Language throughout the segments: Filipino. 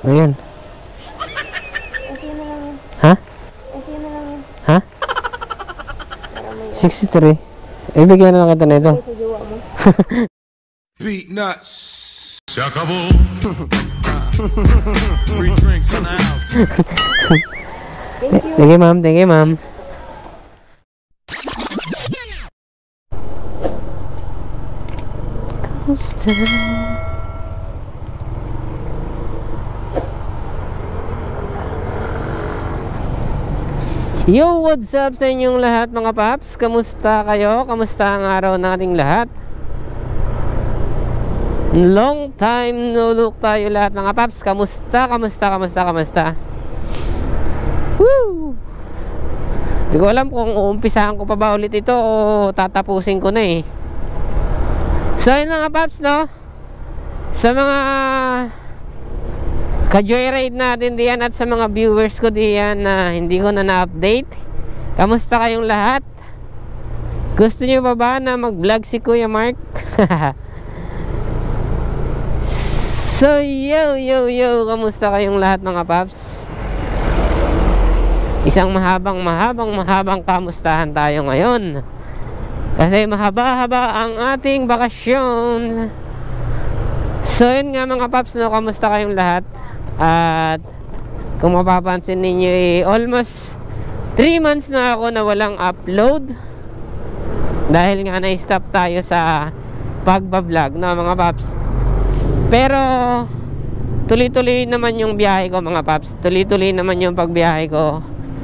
Ayan. Okay na lang yun. Ha? Okay na lang yun. Ha? Para may 63. Ibigyan na lang kita nito. okay sa jowa mo. Beat nuts. Shakabo. Free drinks in the house. Thank you. Thank you, ma'am. Thank you, ma'am. Kamusta? Yo, what's up sa inyong lahat mga paps? Kamusta kayo? Kamusta ang araw nating lahat? Long time no look tayo lahat mga paps. Kamusta? Woo! Hindi ko alam kung uumpisahan ko pa ba ulit ito o tatapusin ko na eh. So yun mga paps, no? Sa mga ka-joyride natin diyan at sa mga viewers ko diyan na hindi ko na-update, kamusta kayong lahat? Gusto niyo pa ba na mag-vlog si Kuya Mark? So yo, kamusta kayong lahat mga paps? Isang mahabang kamustahan tayo ngayon. Kasi mahaba-haba ang ating bakasyon. So yun nga mga paps, no, kamusta kayong lahat? At kung mapapansin ninyo almost 3 months na ako na walang upload. Dahil nga na-stop tayo sa pagbablog, no mga paps. Pero tuloy-tuloy naman yung biyahe ko mga paps. Tuloy-tuloy naman yung pagbiyahe ko.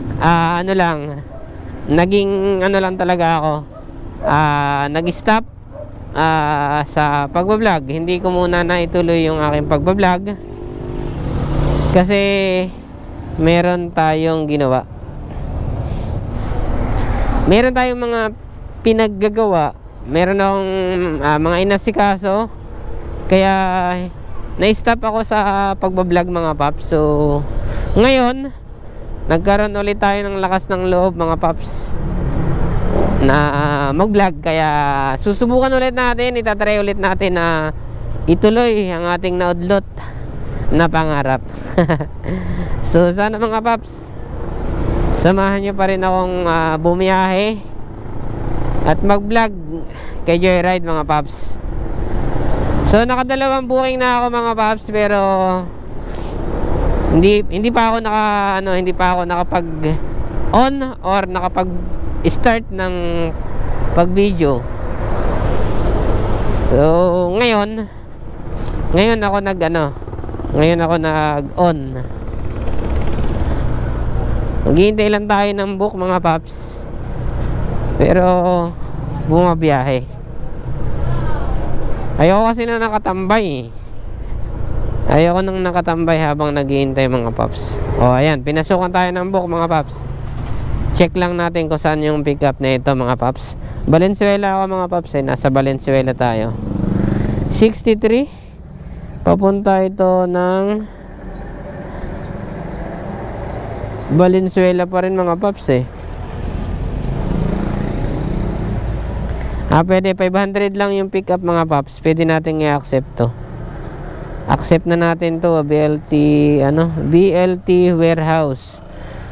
Naging lang talaga ako. Nag-stop sa pagbablog. Hindi ko muna naituloy yung aking pagbablog kasi meron tayong ginawa. Meron tayong mga pinaggagawa. Meron akong mga inasikaso. Kaya na-stop ako sa pagbablog mga paps. So ngayon nagkaroon ulit tayo ng lakas ng loob mga paps na mag-vlog. Kaya susubukan ulit natin, itatry ulit natin na ituloy ang ating naudlot na pangarap. So sana mga paps, samahan nyo pa rin akong bumiyahe at mag-vlog kay Joyride mga paps. So nakadalawang booking na ako mga paps, pero hindi pa ako nakapag on or nakapag start ng pag-video. So ngayon ako nag-on. Maghihintay lang tayo ng book mga paps. Pero bumabiyahe. Ayoko kasi na nakatambay. Ayoko nang nakatambay habang naghihintay mga paps. O ayan, pinasukan tayo ng book mga paps. Check lang natin kung saan yung pick up na ito mga paps. Valenzuela ako mga paps, nasa Valenzuela tayo. 63. Papunta ito ng Valenzuela pa rin mga paps eh. Pwede 500 lang yung pick up mga paps. Pwede natin i-accept to. Accept na natin to. BLT warehouse,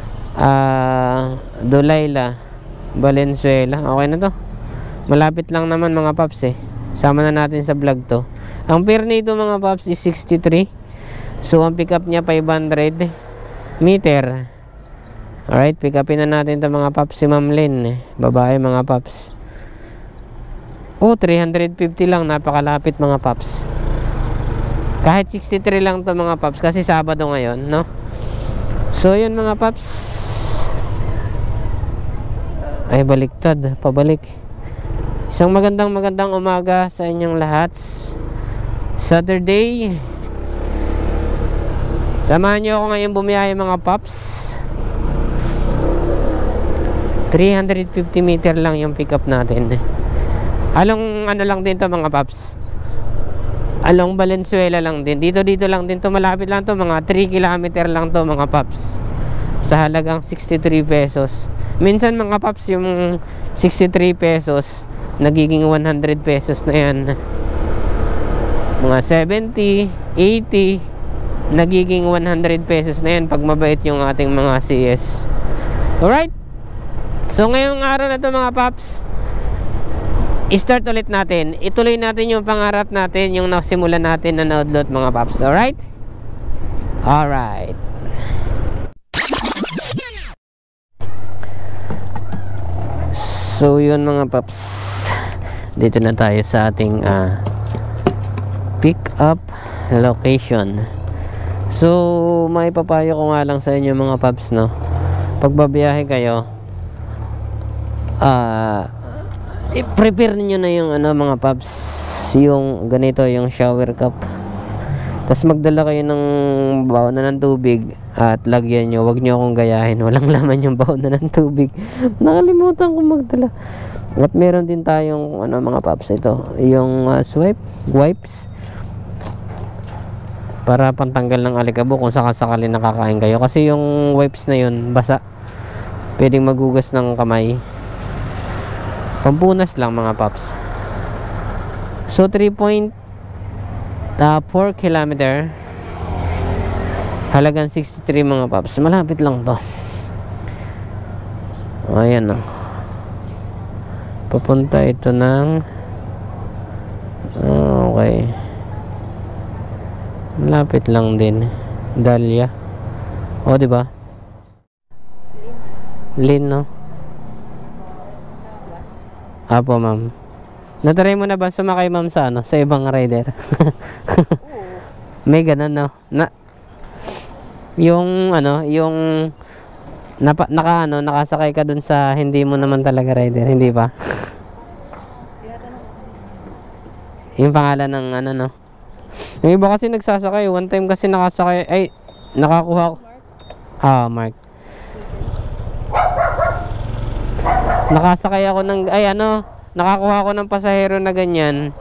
Dolaila, Valenzuela. Okay na to. Malapit lang naman mga paps eh. Sama na natin sa vlog to. Ang fare nito mga paps is 63. So ang pick up niya 500 meter. Alright, pick upin na natin to mga paps si Ma'am Lynn, babae mga paps. 350 lang, napakalapit mga paps. Kahit 63 lang to mga paps kasi Sabado ngayon, no? So yun mga paps. Ay baliktad, pabalik. Isang magandang umaga sa inyong lahat. Saturday. Samahan nyo ako ngayon bumiyahe mga paps. 350 meter lang yung pick up natin. Along lang din to mga paps. Along Valenzuela lang din. Dito lang din to, malapit lang to, mga 3 kilometer lang to mga paps. Sa halagang 63 pesos. Minsan mga paps yung 63 pesos nagiging 100 pesos na yan. Mga 70, 80. nagiging 100 pesos na yan pag mabait yung ating mga CS. Alright, so ngayong araw na to mga paps, i-start ulit natin. Ituloy natin yung pangarap natin, yung nasimulan natin na naudlot mga paps. Alright? Alright. So yun mga paps, dito na tayo sa ating pick up location. So may papayo ko nga lang sa inyo mga paps, no, pag babiyahe kayo, i-prepare niyo na yung mga paps, yung ganito, yung shower cup. Tapos magdala kayo ng baon na ng tubig at lagyan nyo. Huwag nyo akong gayahin, walang laman yung baon na ng tubig. Nakalimutan kong magdala. At meron din tayong mga paps, ito yung wipes para pantanggal ng alikabok kung sakasakali nakakain kayo. Kasi yung wipes na yun basa, pwedeng magugas ng kamay. Pampunas lang mga paps. So 3.4 kilometer, halagang 63 mga paps. Malapit lang to. Ayan na, papunta ito ng okay, malapit lang din. Dahlia, o diba? Lin, no? Apo ma'am. Natry mo na ba sumakay ma'am sa sa ibang rider? May ganun, no? Yung yung nakasakay ka dun sa hindi mo naman talaga rider, hindi ba? Yung pangalan ng no? Yung iba kasi nagsasakay, one time kasi nakasakay, ay nakakuha ko. Mark. Nakasakay ako ng nakakuha ko ng pasahero na ganyan,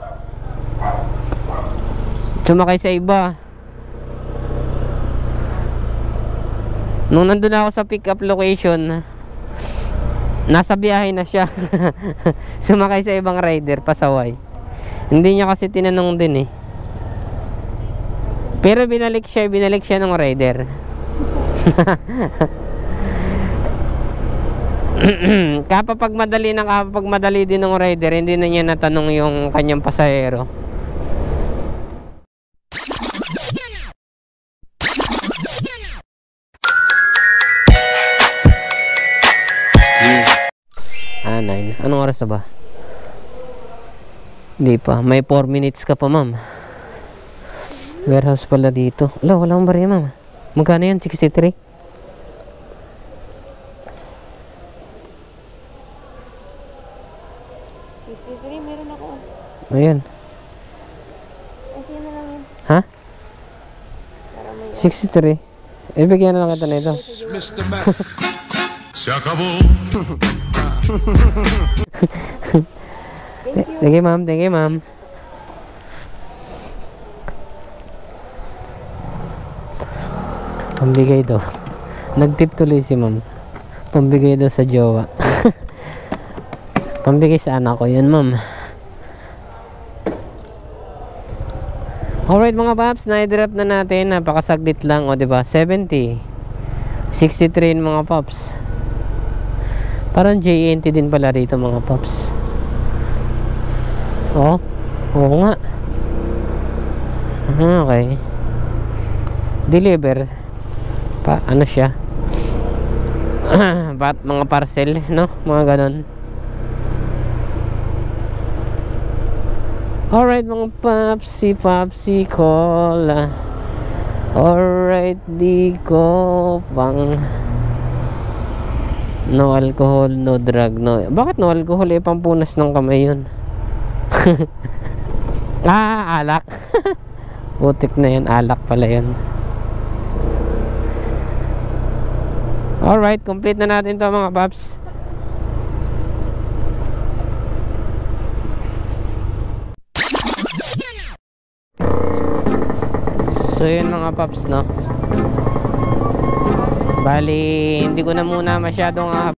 sumakay sa iba. Nung nandun ako sa pick up location, nasa biyahe na siya. Sumakay sa ibang rider, pasaway. Hindi niya kasi tinanong din pero binalik siya ng rider. Kapag madali din ng rider, hindi na niya natanong yung kanyang pasahero. Ah, 9. Anong oras na ba? Hindi pa. May 4 minutes ka pa, ma'am. Warehouse pala dito. Wala akong bariya, ma'am. Magkano yan? 63? Meron ako. Ayun. Kasi na lang yun. Ha? Para may 63. Ibigyan na lang kita nito. Mr. Mac. Se acabó. Thank you, ma'am. Thank you, ma'am. Pambigay daw. Nag-tip tuloy si ma'am. Pambigay daw sa jowa. Pambigay sa anak ko yan, ma'am. Alright mga paps, na-drop na natin. Napakasaglit lang, o diba? 70 63 mga paps. Parang JNT din pala rito mga paps. Oo nga. Okay. Deliver pa, siya? Mga parcel, no? Mga ganon. Alright mga papsi cola. Alright, di ko pang no alcohol, no drug, no. Bakit no alcohol? Pampunas ng kamay yun. Alak. Putik na yan, alak pala yun. Alright, complete na natin to mga paps. So yun mga paps, no, bali hindi ko na muna masyadong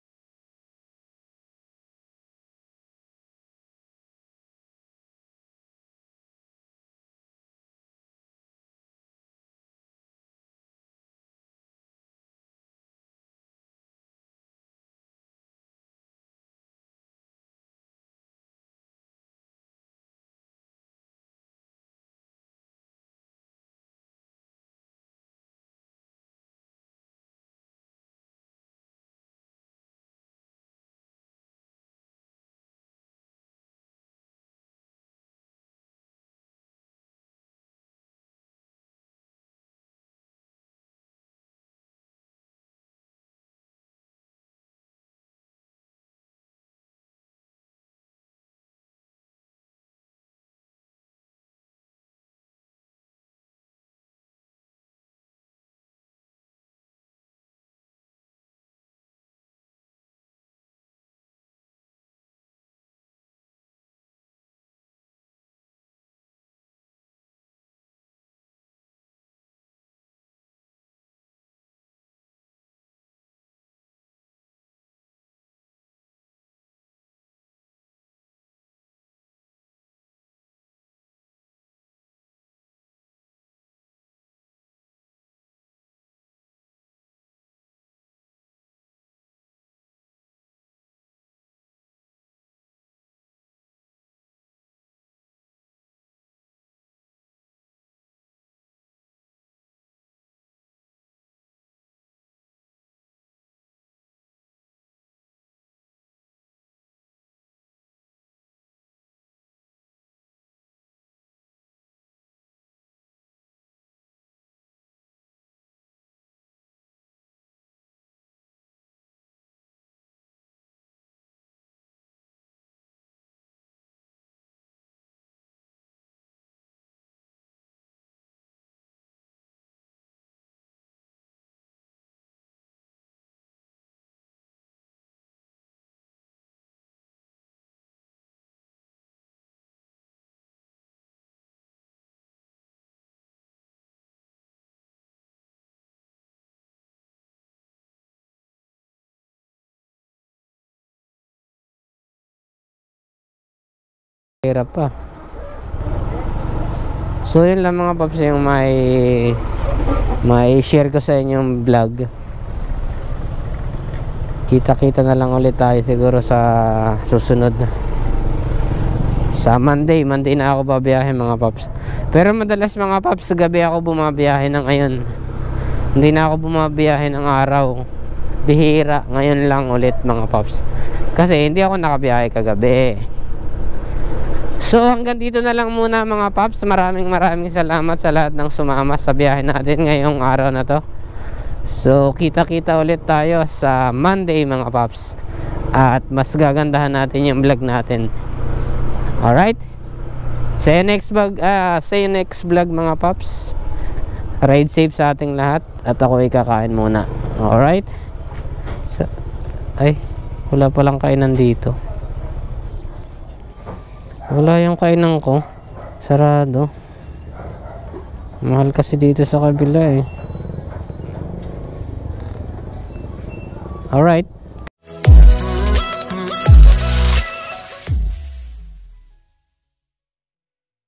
Hirap pa. So yun lang mga paps yung may share ko sa inyong vlog. Kita-kita na lang ulit tayo siguro sa susunod. Sa Monday na ako babiyahe mga paps. Pero madalas mga paps, gabi ako bumabiyahe ng ngayon. Hindi na ako bumabiyahe ng araw. Bihira, ngayon lang ulit mga paps. Kasi hindi ako nakabiyahe kagabi. So hanggang dito na lang muna mga paps. Maraming salamat sa lahat ng sumama sa biyahe natin ngayong araw na to. So kita-kita ulit tayo sa Monday mga paps. At mas gagandahan natin yung vlog natin. Alright? See you next vlog mga paps. Ride safe sa ating lahat. At ako kakain muna. Alright? Ay, wala palang kainan dito. Wala yung kainan ko. Sarado. Mahal kasi dito sa kabila eh. Alright.